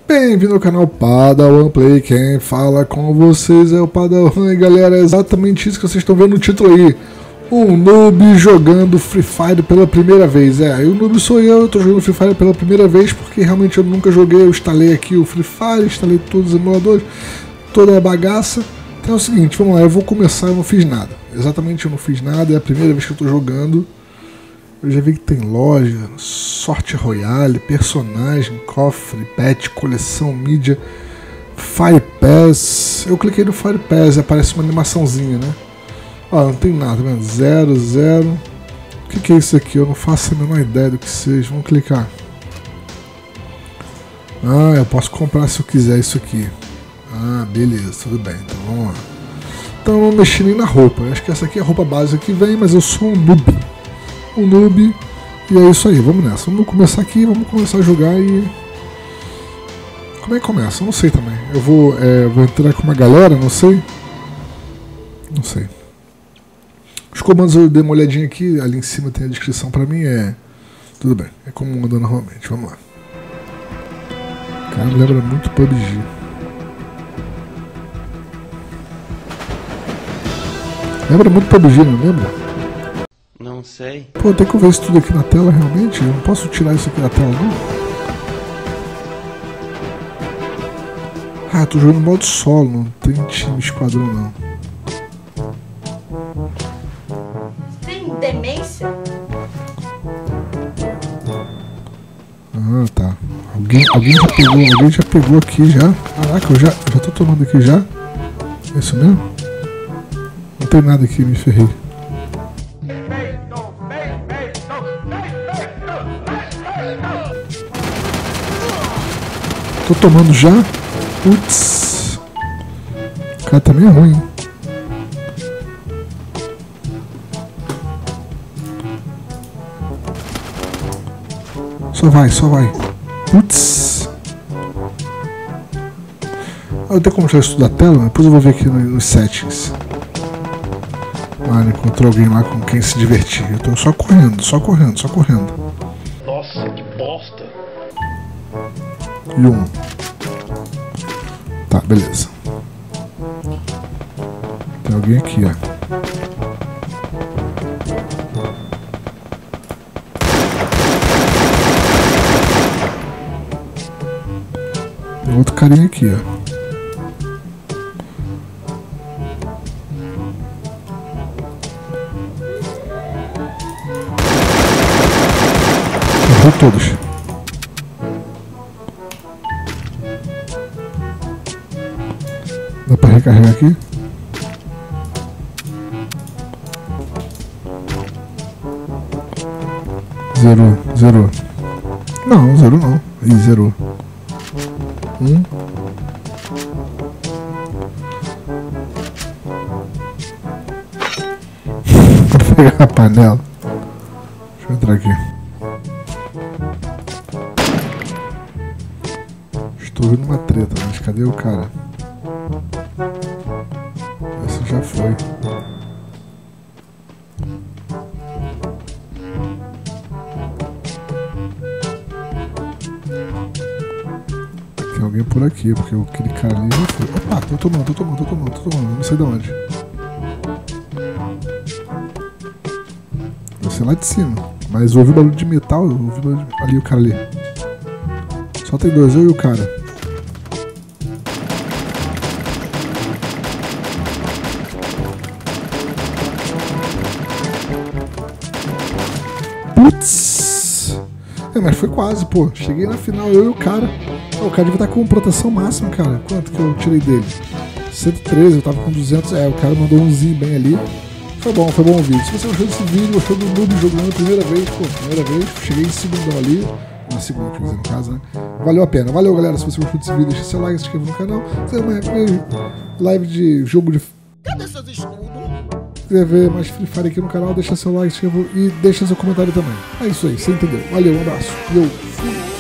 Bem-vindo ao canal Padawan Play, quem fala com vocês é o Padawan. E galera, é exatamente isso que vocês estão vendo no título aí. Um noob jogando Free Fire pela primeira vez. E o noob sou eu tô jogando Free Fire pela primeira vez porque realmente eu nunca joguei. Eu instalei aqui o Free Fire, instalei todos os emuladores, toda a bagaça. Então é o seguinte, vamos lá, eu vou começar, eu não fiz nada. Exatamente, eu não fiz nada, é a primeira vez que eu tô jogando. Eu já vi que tem loja, sorte royale, personagem, cofre, pet, coleção, mídia, Fire Pass. Eu cliquei no Fire Pass e aparece uma animaçãozinha, né? Ó, não tem nada, né? 0, 0. O que é isso aqui? Eu não faço a menor ideia do que seja. Vamos clicar. Ah, eu posso comprar se eu quiser isso aqui. Ah, beleza, tudo bem. Então vamos lá. Então eu não mexi nem na roupa. Eu acho que essa aqui é a roupa básica que vem, mas eu sou um noob. Um noob, e é isso aí, vamos nessa. Vamos começar aqui, vamos começar a jogar e... Como é que começa? Eu não sei também. Eu vou entrar com uma galera, não sei. Não sei. Os comandos eu dei uma olhadinha aqui, ali em cima tem a descrição pra mim, tudo bem, é como anda normalmente, vamos lá. Cara, me lembra muito PUBG. Lembra muito PUBG, não lembra? Não sei. Pô, tem que ver isso tudo aqui na tela realmente? Eu não posso tirar isso aqui da tela, não? Ah, tô jogando modo solo, não tem time esquadrão, não. Tem demência? Ah, tá. Alguém já pegou aqui já. Caraca, eu já tô tomando aqui já. É isso mesmo? Não tem nada aqui, me ferrei. Tô tomando já. Putz. O cara tá meio ruim, hein? Só vai, só vai. Putz. Eu tenho como tirar isso da tela? Depois eu vou ver aqui nos settings. Ah, ele encontrou alguém lá com quem se divertir. Eu tô só correndo, só correndo, só correndo. Nossa, que bosta. E um. Tá, beleza. Tem alguém aqui, ó. Tem outro carinha aqui, ó. Errou todos. Dá pra recarregar aqui? Zerou, zerou. Não, zerou não. Ih, zerou. Vou pegar a panela. Deixa eu entrar aqui. Estou vendo uma treta, mas cadê o cara? Esse já foi. Tem alguém por aqui, porque aquele cara ali já foi. Opa, tô tomando, não sei de onde. Deve ser lá de cima. Mas eu ouvi barulho de metal, eu ouvi barulho de... Ali, o cara ali. Só tem dois, eu e o cara. Putz! Mas foi quase, pô. Cheguei na final, eu e o cara. O cara devia estar com proteção máxima, cara. Quanto que eu tirei dele? 113, eu tava com 200. O cara mandou um zinho bem ali. Foi bom o vídeo. Se você gostou desse vídeo, gostou do noob jogando a primeira vez, cheguei em segundão ali. Na segunda, quer dizer, no caso, né? Valeu a pena. Valeu, galera. Se você gostou desse vídeo, deixa seu like, se inscreva no canal. Se você quer live de jogo de... Cadê seus estudos? Se quiser ver mais Free Fire aqui no canal, deixa seu like, se inscreva e deixa seu comentário também. É isso aí, você entendeu. Valeu, um abraço. E eu fui.